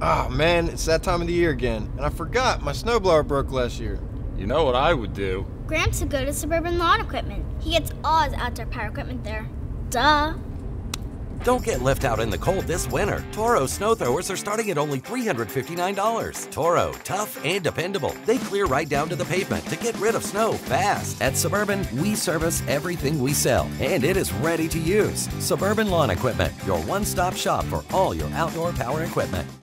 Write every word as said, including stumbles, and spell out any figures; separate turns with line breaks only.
Oh man, it's that time of the year again, and I forgot my snowblower broke last year.
You know what I would do?
Gramps would go to Suburban Lawn Equipment. He gets all his outdoor power equipment there. Duh.
Don't get left out in the cold this winter. Toro snow throwers are starting at only three hundred fifty-nine dollars. Toro, tough and dependable. They clear right down to the pavement to get rid of snow fast. At Suburban, we service everything we sell, and it is ready to use. Suburban Lawn Equipment, your one-stop shop for all your outdoor power equipment.